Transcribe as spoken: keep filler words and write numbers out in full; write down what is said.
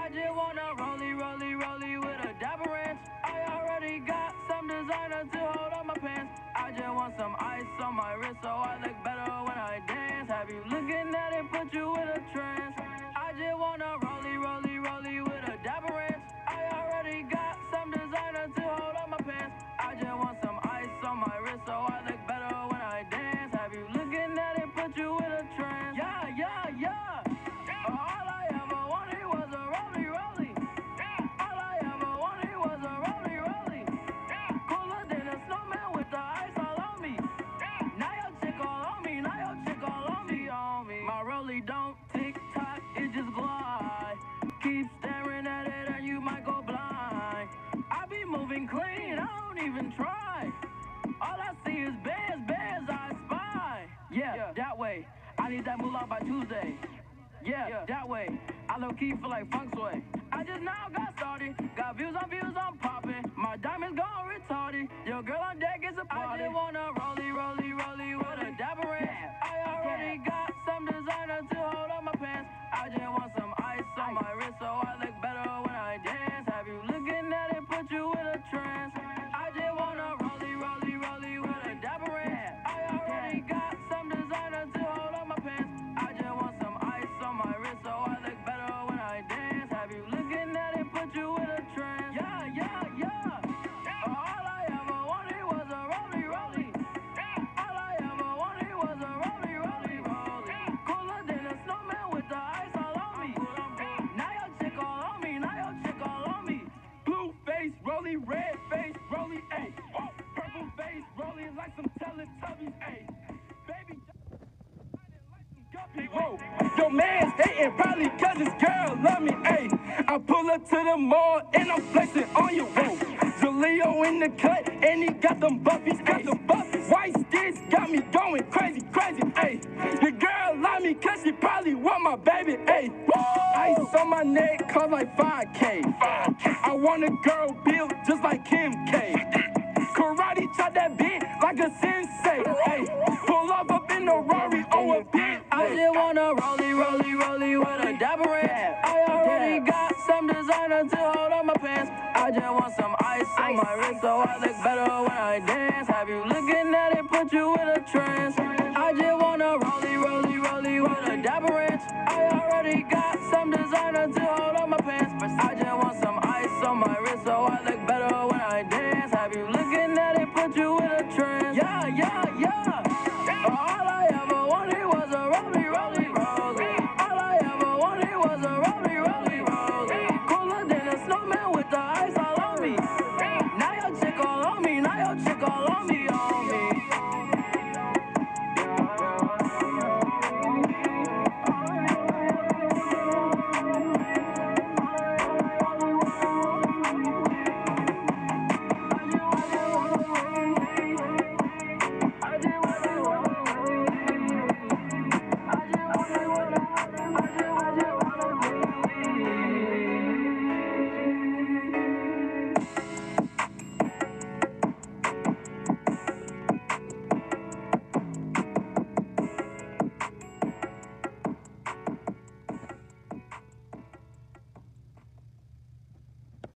I just wanna rollie, rollie, rollie with a dapper ranch. I already got some designer to hold on my pants. I just want some ice on my wrist so I look better when I dance. Have you looking at it, put you in a trance. I just wanna rollie, rollie, rollie with a dapper ranch. I already got some designer to hold on my pants. I just want some ice on my wrist so I look better when I dance. Have you looking at it, put you in a trance. Yeah, yeah, yeah. All I ever wanted was a rollie, rollie. All I ever wanted was a rollie, rollie. Cooler than a snowman with the ice all on me. Now your chick all on me, now your chick all on me, on me. My rollie don't tick tock, it just glide. Keep staring at it and you might go blind. I be moving clean, I don't even try. All I see is bears, bears I spy. Yeah, yeah, that way. I need that moolah by Tuesday. Yeah, yeah, that way. I low key feel like funk sway. I just now got started. Got views on views, I'm popping. My diamonds gone retarded. Your girl on deck is a party. I just wanna rollie, rollie, rollie with a dapper ranch. I already got some designer to hold on my pants. I just want some ice on my wrist so I look better when I dance. Have you looking at it, put you in a trance. I just wanna rollie, rollie, rollie with a dapper ranch. I already got some designer to hold on my pants. I just want some ice on my wrist so I look better when I dance. Have you looking at it, put you in a trance. Yeah, yeah, yeah. All I ever wanted was a rollie, rollie. All I ever wanted was a rollie, rollie, rollie. Cooler than a snowman with the ice all on me. Now your chick all on me, now your chick all on me. Blue face, rollie, red face, rollie, ayy. Purple face, rollie like some Teletubbies, ayy. Baby, whoa, your man's hating probably cause his girl love me, ayy. I pull up to the mall and I'm flexing on you, whoa. Jaleo in the cut and he got them buffies, got them buffies. White sticks got me going crazy, crazy, ayy. Your girl love me cause she probably want my baby, ayy. Ice on my neck cost like five K. I want a girl built just like Kim K. Karate chop that bitch like a sensei, ayy. Pull up up in the Rari on a pit. I just wanna rollie, rollie, rollie with a dapper ranch. I already got some designer to hold on my pants. I just want some ice on my wrist so I look better when I dance. Have you looking at it, put you in a trance. I just wanna rollie, rollie, rollie with a dapper ranch. I already got some designer to hold on my pants. I just want some ice on my wrist so I look better